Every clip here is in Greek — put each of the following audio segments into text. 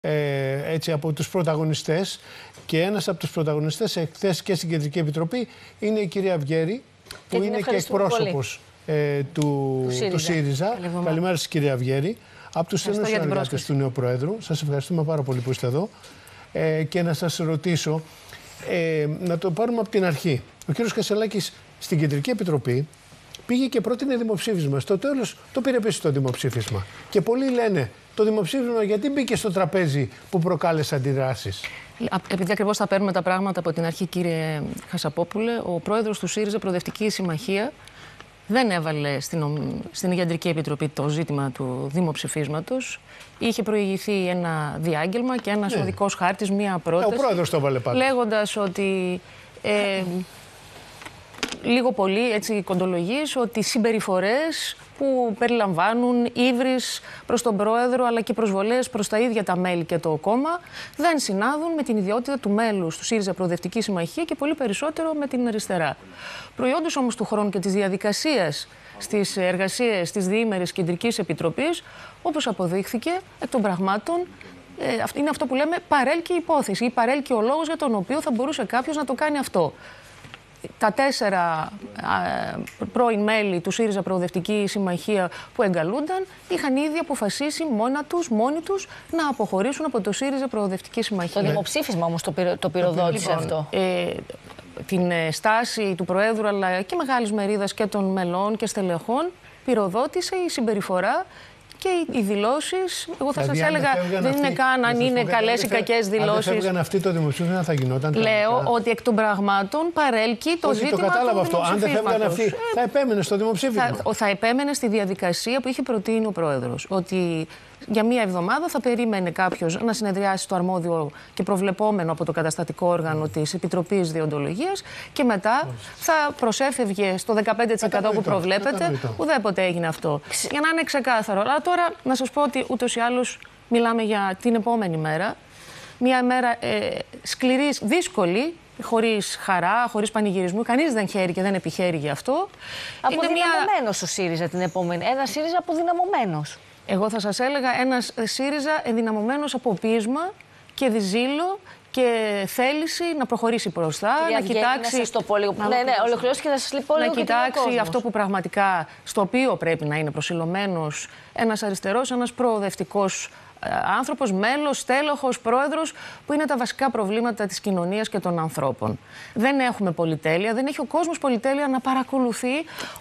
έτσι, από τους πρωταγωνιστές, και ένας από τους πρωταγωνιστές εχθές και στην Κεντρική Επιτροπή είναι η κυρία Αυγέρη, που είναι και εκπρόσωπος του ΣΥΡΙΖΑ. Καλημέρα σας, κυρία Αυγέρη. Από τους στενούς συνεργάτες του νέου Προέδρου. Σας ευχαριστούμε πάρα πολύ που είστε εδώ. Και να σας ρωτήσω, να το πάρουμε από την αρχή. Ο κύριος Κασσελάκης στην Κεντρική Επιτροπή πήγε και πρότεινε δημοψήφισμα. Στο τέλος το πήρε πίσω το δημοψήφισμα. Και πολλοί λένε, το δημοψήφισμα γιατί μπήκε στο τραπέζι που προκάλεσε αντιδράσεις? Επειδή ακριβώς θα παίρνουμε τα πράγματα από την αρχή, κύριε Χασαπόπουλε, ο πρόεδρος του ΣΥΡΙΖΑ Προοδευτική Συμμαχία δεν έβαλε στην Κεντρική Επιτροπή το ζήτημα του δημοψηφίσματος. Είχε προηγηθεί ένα διάγγελμα και ένας οδικός χάρτης, μία πρόταση. Ο πρόεδρος το έβαλε πάντα. Λέγοντας ότι λίγο πολύ, έτσι, κοντολογής, ότι συμπεριφορές που περιλαμβάνουν ύβρις προς τον πρόεδρο αλλά και προσβολές προς τα ίδια τα μέλη και το κόμμα δεν συνάδουν με την ιδιότητα του μέλους του ΣΥΡΙΖΑ Προοδευτική Συμμαχία και πολύ περισσότερο με την αριστερά. Προϊόντος όμως του χρόνου και της διαδικασίας στις εργασίες της διήμερης Κεντρικής Επιτροπής, όπως αποδείχθηκε εκ των πραγμάτων, είναι αυτό που λέμε παρέλκει η υπόθεση ή παρέλκει ο λόγος για τον οποίο θα μπορούσε κάποιος να το κάνει αυτό. Τα 4 πρώην μέλη του ΣΥΡΙΖΑ Προοδευτική Συμμαχία που εγκαλούνταν είχαν ήδη αποφασίσει μόνοι τους να αποχωρήσουν από το ΣΥΡΙΖΑ Προοδευτική Συμμαχία. Το δημοψήφισμα όμως το πυροδότησε αυτό. Την στάση του Προέδρου αλλά και μεγάλης μερίδας και των μελών και στελεχών πυροδότησε η συμπεριφορά και οι δηλώσεις. Εγώ θα σας έλεγα, δεν είναι καν αν είναι καλές ή κακές δηλώσεις. Αν έφευγαν αυτοί το δημοψήφισμα θα γινόταν. Λέω ότι εκ των πραγμάτων παρέλκει το ζήτημα. Το κατάλαβα αυτό. Αν δεν φεύγαν αυτοί, θα επέμενε στο δημοψήφισμα. Θα επέμενε στη διαδικασία που είχε προτείνει ο Πρόεδρος. Ότι για μία εβδομάδα θα περίμενε κάποιος να συνεδριάσει στο αρμόδιο και προβλεπόμενο από το καταστατικό όργανο της Επιτροπής Διοντολογίας και μετά θα προσέφευγε στο 15% που προβλέπεται. Ουδέποτε έγινε αυτό. Για να είναι ξεκάθαρο. Αλλά τώρα να σας πω ότι ούτως ή άλλως μιλάμε για την επόμενη μέρα. Μια μέρα σκληρής, δύσκολη, χωρίς χαρά, χωρίς πανηγυρισμού. Κανείς δεν χαίρει και δεν επιχαίρει γι' αυτό. Αποδυναμωμένος ο ΣΥΡΙΖΑ την επόμενη. Ένα ΣΥΡΙΖΑ αποδυναμωμένος. Εγώ θα σας έλεγα ένας ΣΥΡΙΖΑ ενδυναμωμένος από πείσμα και ζήλο και θέληση να προχωρήσει μπροστά, να κοιτάξει. Ολοκληρώσει και θα σας λυπώ λίγο. Να κοιτάξει αυτό που πραγματικά, στο οποίο πρέπει να είναι προσιλωμένος ένας αριστερός, ένας προοδευτικός άνθρωπος, μέλος, στέλεχος, πρόεδρος, που είναι τα βασικά προβλήματα της κοινωνίας και των ανθρώπων. Δεν έχουμε πολυτέλεια, δεν έχει ο κόσμος πολυτέλεια να παρακολουθεί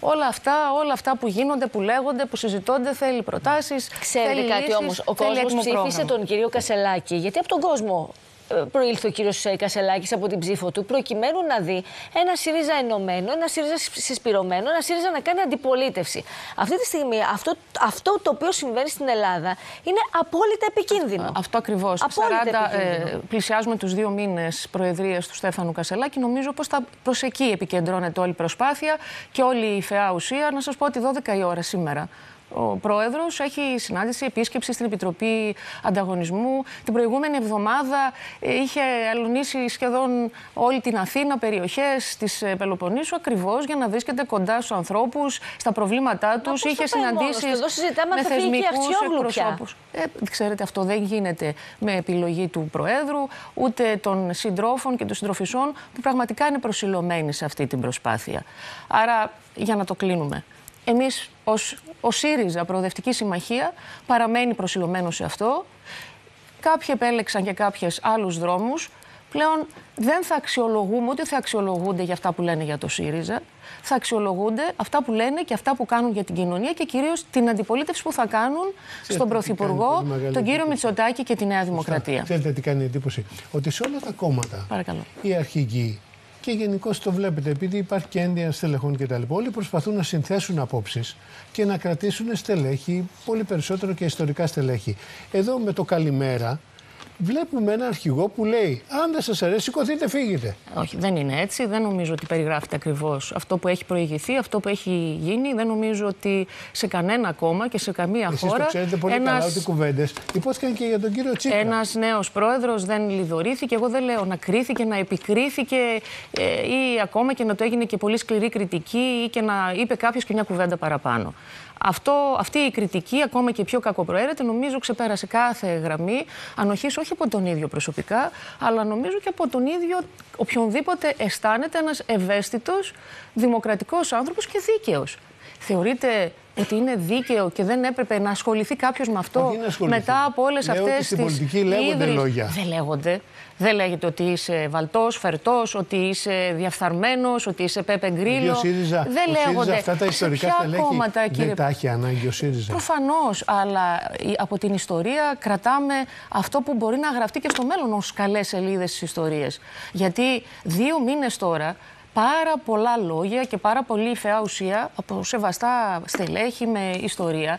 όλα αυτά που γίνονται, που λέγονται, που συζητώνται, θέλει προτάσεις. Ξέρετε κάτι όμως, ο κόσμος ψήφισε τον κύριο Κασσελάκη, γιατί από τον κόσμο προήλθε ο κύριος Κασσελάκης από την ψήφο του, προκειμένου να δει ένα ΣΥΡΙΖΑ ενωμένο, ένα ΣΥΡΙΖΑ συσπηρωμένο, ένα ΣΥΡΙΖΑ να κάνει αντιπολίτευση. Αυτή τη στιγμή αυτό το οποίο συμβαίνει στην Ελλάδα είναι απόλυτα επικίνδυνο. Αυτό ακριβώς. Πλησιάζουμε τους 2 μήνες προεδρίας του Στέφανου Κασσελάκη. Νομίζω πως προς εκεί επικεντρώνεται όλη η προσπάθεια και όλη η φαιά ουσία. Να σας πω ότι 12 η ώρα σήμερα ο Πρόεδρος έχει συνάντηση, επίσκεψη στην Επιτροπή Ανταγωνισμού. Την προηγούμενη εβδομάδα είχε αλωνίσει σχεδόν όλη την Αθήνα, περιοχές της Πελοποννήσου, ακριβώς για να βρίσκεται κοντά στους ανθρώπους, στα προβλήματά τους. Είχε συναντήσεις με θεσμικούς εκπροσώπους. Ξέρετε, αυτό δεν γίνεται με επιλογή του Προέδρου, ούτε των συντρόφων και των συντροφισσών που πραγματικά είναι προσιλωμένοι σε αυτή την προσπάθεια. Άρα, για να το κλείνουμε. Εμείς ως ΣΥΡΙΖΑ Προοδευτική Συμμαχία παραμένει προσιλωμένο σε αυτό. Κάποιοι επέλεξαν και κάποιες άλλους δρόμους. Πλέον δεν θα αξιολογούμε, ούτε θα αξιολογούνται για αυτά που λένε για το ΣΥΡΙΖΑ. Θα αξιολογούνται αυτά που λένε και αυτά που κάνουν για την κοινωνία και κυρίως την αντιπολίτευση που θα κάνουν στον Πρωθυπουργό, τον κύριο Μητσοτάκη και τη Νέα Δημοκρατία. Ξέρετε τι κάνει εντύπωση? Ότι σε όλα τα κόμματα οι αρχηγοί, και γενικώς το βλέπετε, επειδή υπάρχει και ένδυα στελεχών κτλ. Όλοι προσπαθούν να συνθέσουν απόψεις και να κρατήσουν στελέχη, πολύ περισσότερο και ιστορικά στελέχη. Εδώ με το καλημέρα βλέπουμε ένα αρχηγό που λέει: αν δεν σας αρέσει, σηκωθείτε, φύγετε. Όχι, δεν είναι έτσι. Δεν νομίζω ότι περιγράφεται ακριβώς αυτό που έχει προηγηθεί, αυτό που έχει γίνει. Δεν νομίζω ότι σε κανένα κόμμα και σε καμία χώρα. Εσείς το ξέρετε πολύ καλά ότι οι κουβέντες υπόθηκαν και για τον κύριο Τσίπρα. Ένας νέος πρόεδρος δεν λιδωρήθηκε. Εγώ δεν λέω να κρίθηκε, να επικρίθηκε ή ακόμα και να το έγινε και πολύ σκληρή κριτική ή και να είπε κάποιος και μια κουβέντα παραπάνω. Αυτή η κριτική, ακόμα και πιο κακοπροαίρετη, νομίζω ξεπέρασε κάθε γραμμή ανοχής, όχι από τον ίδιο προσωπικά, αλλά νομίζω και από τον ίδιο οποιονδήποτε αισθάνεται ένας ευαίσθητος, δημοκρατικός άνθρωπος και δίκαιος. Θεωρείτε ότι είναι δίκαιο και δεν έπρεπε να ασχοληθεί κάποιος με αυτό μετά από όλες αυτές τις... Στην πολιτική λέγονται λόγια. Δεν λέγονται. Δεν λέγεται ότι είσαι βαλτός, φερτός, ότι είσαι διαφθαρμένος, ότι είσαι Πέπε Γκρίλο. Δεν λέγονται. Αυτά τα ιστορικά στελέχη δεν τα έχει ανάγκη ο ΣΥΡΙΖΑ. Προφανώς, αλλά από την ιστορία κρατάμε αυτό που μπορεί να γραφτεί και στο μέλλον ως καλές σελίδες της ιστορίας. Γιατί 2 μήνες τώρα πάρα πολλά λόγια και πάρα πολύ φαιά ουσία από σεβαστά στελέχη με ιστορία.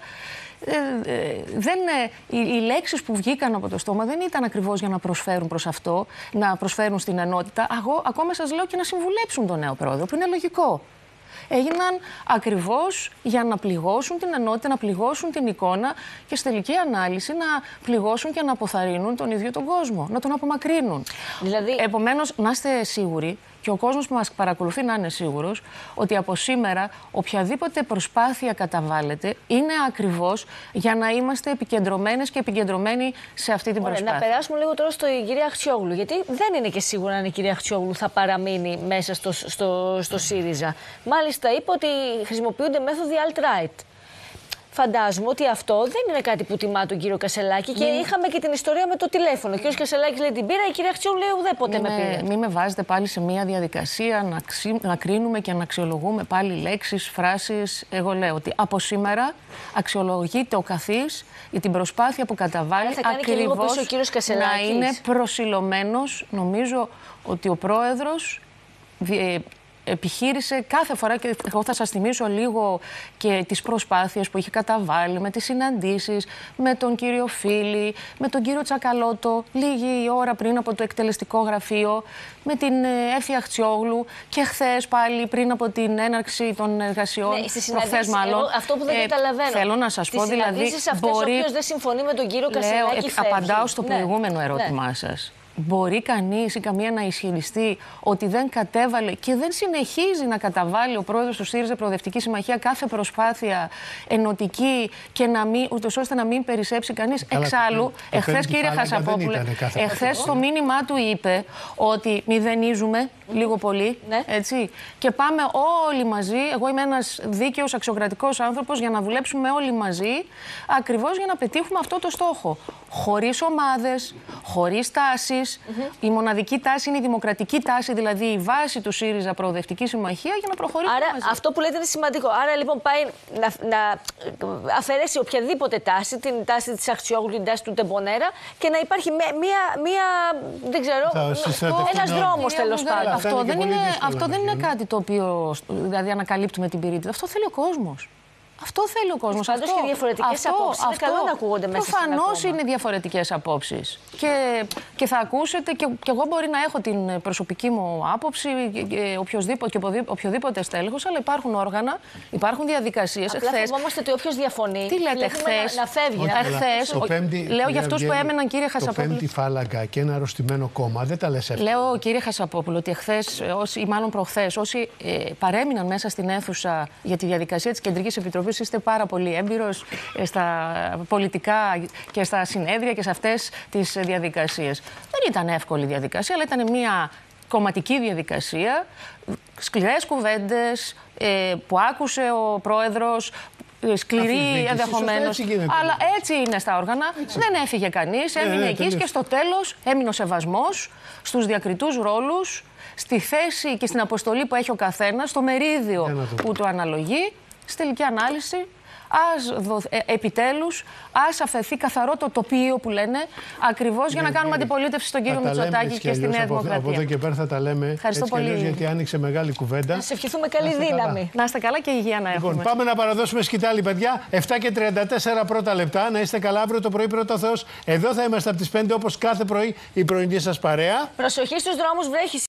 Οι λέξεις που βγήκαν από το στόμα δεν ήταν ακριβώς για να προσφέρουν προς αυτό, να προσφέρουν στην ενότητα. Ακόμα σας λέω και να συμβουλέψουν τον νέο πρόεδρο, που είναι λογικό. Έγιναν ακριβώς για να πληγώσουν την ενότητα, να πληγώσουν την εικόνα και στη τελική ανάλυση να πληγώσουν και να αποθαρρύνουν τον ίδιο τον κόσμο, να τον απομακρύνουν. Δηλαδή... Επομένως, να είστε σίγουροι και ο κόσμος που μας παρακολουθεί να είναι σίγουρος ότι από σήμερα οποιαδήποτε προσπάθεια καταβάλλεται είναι ακριβώς για να είμαστε επικεντρωμένες και επικεντρωμένοι σε αυτή την προσπάθεια. Να περάσουμε λίγο τώρα στο κυρία Αχτσιόγλου, γιατί δεν είναι και σίγουρο αν η κυρία Αχτσιόγλου θα παραμείνει μέσα στο ΣΥΡΙΖΑ. Μάλιστα είπε ότι χρησιμοποιούνται μέθοδοι alt-right. Φαντάζομαι ότι αυτό δεν είναι κάτι που τιμά τον κύριο Κασελάκη και είχαμε και την ιστορία με το τηλέφωνο. Ο κύριος Κασελάκης λέει την πήρα, η κυρία Αχτσιόγλου λέει ουδέποτε με πήρε. Μην με βάζετε πάλι σε μια διαδικασία να κρίνουμε και να αξιολογούμε πάλι λέξεις, φράσεις. Εγώ λέω ότι από σήμερα αξιολογείται ο καθής για την προσπάθεια που καταβάλει ακριβώς να είναι προσιλωμένος. Νομίζω ότι ο πρόεδρος επιχείρησε κάθε φορά, και εγώ θα σας θυμίσω λίγο και τις προσπάθειες που είχε καταβάλει με τις συναντήσεις με τον κύριο Φίλη, με τον κύριο Τσακαλώτο λίγη ώρα πριν από το εκτελεστικό γραφείο, με την Εύη Αχτσιόγλου και χθες πάλι πριν από την έναρξη των εργασιών. Προχθές μάλλον. Αυτό που δεν καταλαβαίνω. Θέλω να σας πω δηλαδή. Όποιος δεν συμφωνεί με τον κύριο Κασελάκη φεύγει. Απαντάω στο προηγούμενο ερώτημά σας. Μπορεί κανείς ή καμία να ισχυριστεί ότι δεν κατέβαλε και δεν συνεχίζει να καταβάλει ο πρόεδρος του ΣΥΡΙΖΑ Προοδευτική Συμμαχία κάθε προσπάθεια ενωτική και ούτως ώστε να μην περισσέψει κανείς? Εξάλλου, εχθές, κύριε Χασαπόπουλε, εχθές στο μήνυμά του είπε ότι μηδενίζουμε λίγο πολύ, έτσι, και πάμε όλοι μαζί. Εγώ είμαι ένας δίκαιος, αξιοκρατικός άνθρωπος, για να δουλέψουμε όλοι μαζί, ακριβώς για να πετύχουμε αυτό το στόχο. Χωρίς ομάδες, χωρίς τάσεις. Η μοναδική τάση είναι η δημοκρατική τάση, δηλαδή η βάση του ΣΥΡΙΖΑ Προοδευτική Συμμαχία, για να προχωρήσουμε μαζί. Αυτό που λέτε είναι σημαντικό. Άρα λοιπόν πάει να αφαιρέσει οποιαδήποτε τάση, την τάση της Αχτσιόγλου, την τάση του Τεμπονέρα, και να υπάρχει δεν ξέρω, ένας δρόμος τέλος πάντων. Αυτό δεν είναι κάτι το οποίο δηλαδή ανακαλύπτουμε την πυρίτιδα. Αυτό θέλει ο κόσμος. Αυτό θέλει ο κόσμος. Πάντως και διαφορετικές απόψεις. Είναι καλό να ακούγονται μέσα στην εικόνα. Προφανώς είναι διαφορετικές απόψεις. Και θα ακούσετε, και εγώ μπορεί να έχω την προσωπική μου άποψη, και οποιοδήποτε στέλεχος, αλλά υπάρχουν όργανα, υπάρχουν διαδικασίες. Απλά φοβόμαστε ότι όποιος διαφωνεί. Τι λέτε χθες? Να φεύγει. Λέω για αυτούς που έμεναν, κύριε Χασαπόπουλο. Το πέμπτη φάλαγγα και ένα αρρωστημένο κόμμα, δεν τα λες εύκολα. Λέω, κύριε Χασαπόπουλο, ότι εχθές, ή μάλλον προχθές, όσοι παρέμειναν μέσα στην αίθουσα για τη διαδικασία της Κεντρικής Επιτροπής, είστε πάρα πολύ έμπειρος στα πολιτικά και στα συνέδρια και σε αυτές τις διαδικασίες. Δεν ήταν εύκολη διαδικασία, αλλά ήταν μια κομματική διαδικασία, σκληρές κουβέντες που άκουσε ο πρόεδρος, σκληρή ενδεχομένως, αλλά έτσι είναι στα όργανα. Δεν έφυγε κανείς, έμεινε εκεί και στο τέλος έμεινε ο σεβασμός στους διακριτούς ρόλους, στη θέση και στην αποστολή που έχει ο καθένας, στο μερίδιο που του αναλογεί. Στη τελική ανάλυση, επιτέλους, ας αφαιθεί καθαρό το τοπίο που λένε, ακριβώς για να κάνουμε αντιπολίτευση στον κύριο Μητσοτάκη και στη Νέα Δημοκρατία. Από εδώ και πέρα θα τα λέμε. Ευχαριστώ πολύ. Γιατί άνοιξε μεγάλη κουβέντα. Να σε ευχηθούμε καλή δύναμη. Να είστε καλά και υγεία να έχουμε. Λοιπόν, πάμε να παραδώσουμε σκητάλη, παιδιά. 7:34 πρώτα λεπτά. Να είστε καλά αύριο το πρωί, πρώτο Θεός. Εδώ θα είμαστε από τις 5 όπως κάθε πρωί η πρωινή σας παρέα. Προσοχή στους δρόμους, βρέχει.